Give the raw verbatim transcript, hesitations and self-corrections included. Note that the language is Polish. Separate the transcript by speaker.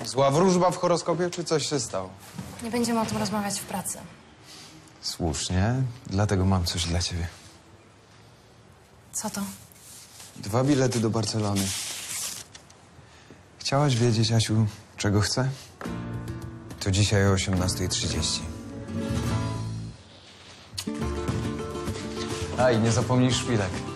Speaker 1: Zła wróżba w horoskopie, czy coś się stało?
Speaker 2: Nie będziemy o tym rozmawiać w pracy.
Speaker 1: Słusznie, dlatego mam coś dla ciebie.
Speaker 2: Co to?
Speaker 1: Dwa bilety do Barcelony. Chciałaś wiedzieć, Asiu, czego chcę? To dzisiaj o osiemnasta trzydzieści. A, i nie zapomnij szpilek.